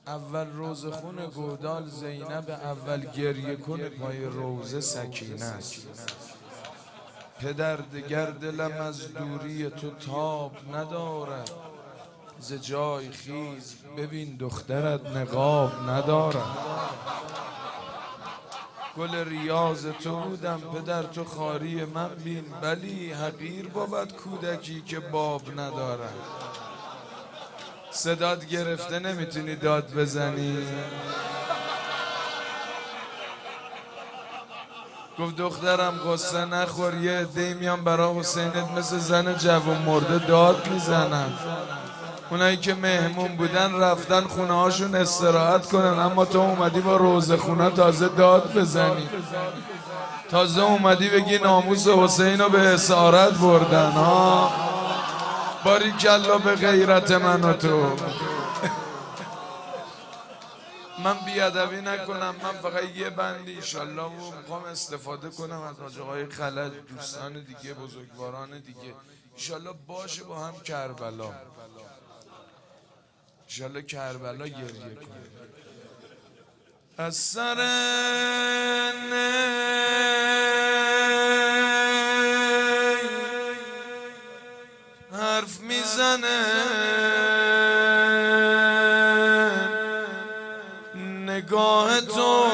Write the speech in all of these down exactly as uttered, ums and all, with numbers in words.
اول روزه خون گودال زینب، اول گریه کن پای روزه سکینه است. پدر دگر دلم از دوری تو تاب ندارد، ز جای خیز ببین دخترت نقاب ندارد. گل ریاض تو بودم پدر تو خاری من بین، بلی حقیر بود کودکی که باب ندارد. صدات گرفته نمیتونی داد بزنی. گفت دخترم قصه نخور، یه عده‌ای میان برا حسینت مثل زن جوون مرده داد میزنن. اونایی که مهمون بودن رفتن خونه هاشون استراحت کنن، اما تو اومدی با روزه خونه تازه داد بزنی، تازه اومدی بگی ناموس حسین رو به اسارت بردن. ها باریکلا به غیرت من و تو. من بیادبی نکنم، من فقط یه بندی ایشالله و میخوام استفاده کنم از حاج آقای خلج، دوستان دیگه، بزرگواران دیگه. ایشالله باشه با هم کربلا، ایشالله کربلا گریه کنه. از سر نی حرف میزنه نگاه تو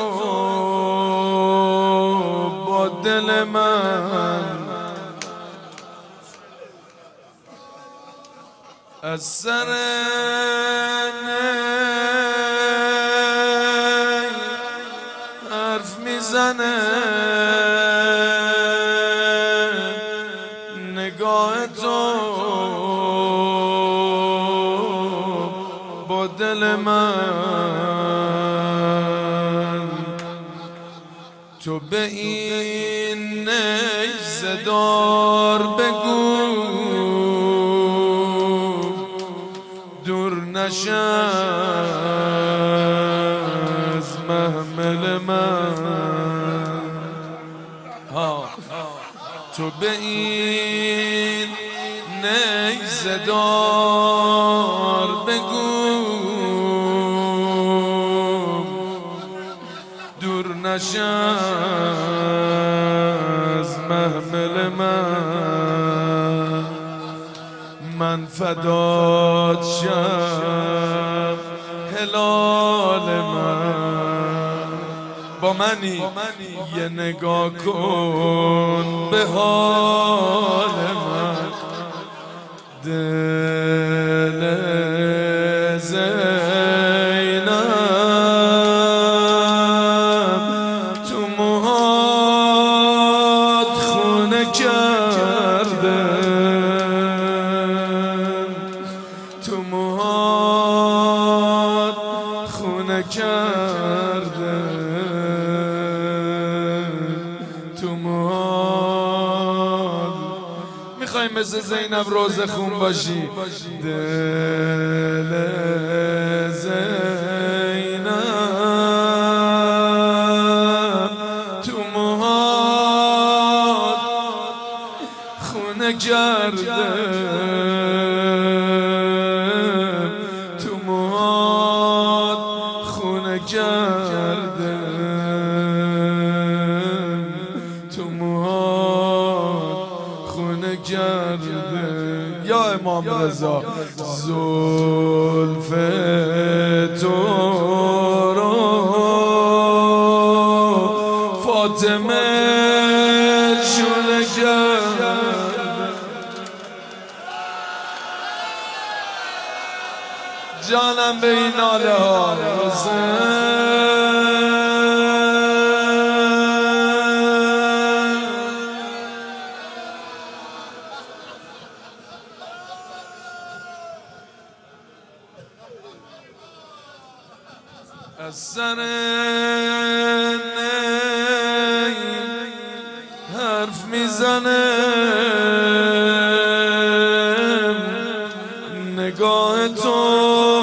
با دل من. از سر نی حرف میزنه نگاه تو با دل من. تو به این نیزه دار بگو دور نشه از محمل من. ها تو به این نیزه دار بگو دور نشه از محمل من. من فدات شم هلال من، با منی یه نگاه کن به حال من. دل زینب تو موهات خونه کرده، تو موهات خونه کرده، تو موهات. میخوای مثل زینب روزه خون باشی؟ دل زینب تو موهات خونه کرده، تو موهات خونه کرده، تو موهات خونه کرده. یا امام رضا زلف تو رو فاطمه شونه کرده. جانم به این ناله ها از سر نی حرف میزنه نگاه تو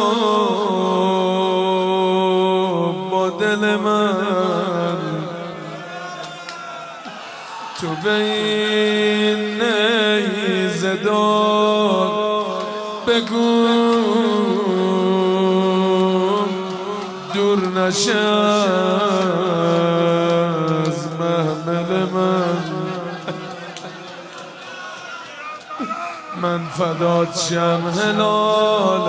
با دل من. تو به این نیزه دار بگو دور نشه از محمل من، من فدات شم هلال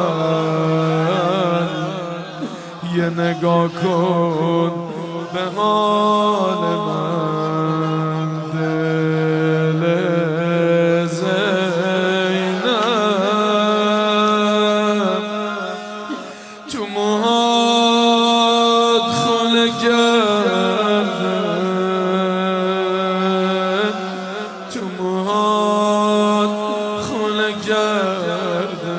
من، یه نگاه کن به حال من. دل زینب تو موهات خونه کرده، تو موهات خونه کرده،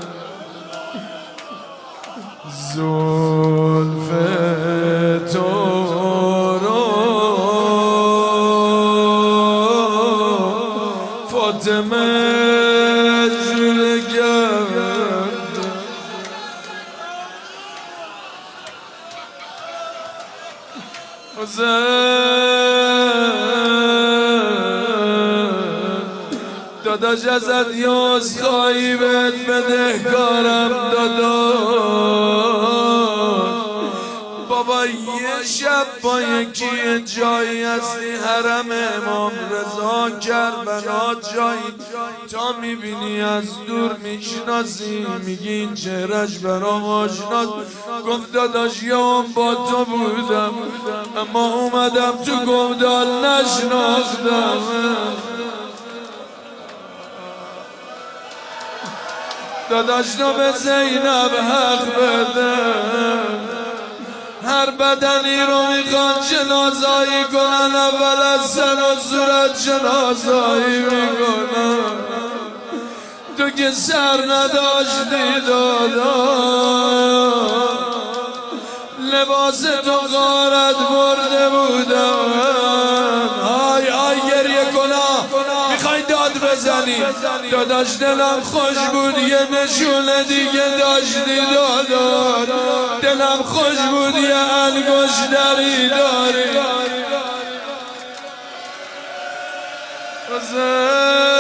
زلف تو رو فاطمه جلوه کرده. داداش ازت یاز خواهی بهت بدهکارم داداش. بابا یه شب با یکی جایی هستی حرم امام رضا کربلا جایی، تا میبینی از دور میشناسی، میگی این چهرش برام آشناست. گفت داداش یام با تو بودم اما اومدم تو گودال نشناختم. داداش تو به زینب حق بده، هر بدنی رو میخوان جنازایی کنن، اول از سر و صورت جنازایی میکنن. تو که سر نداشتی داداش، لباس تو غارت برده بودم. آی آی گریه کنا، میخوای داد بزنی. داداش دلم خوش بود یه نشونه دیگه داشتی داداش، دلم خوش بود یه انگشتری داری.